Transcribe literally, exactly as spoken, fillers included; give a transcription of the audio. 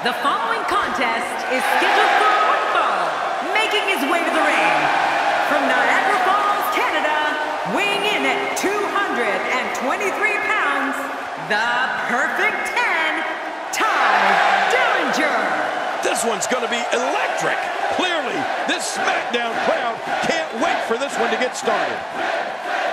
The following contest is scheduled for one fall, making his way to the ring. From Niagara Falls, Canada, weighing in at two hundred twenty-three pounds, the Perfect ten, Tye Dillinger. This one's going to be electric. Clearly, this SmackDown crowd can't wait for this one to get started.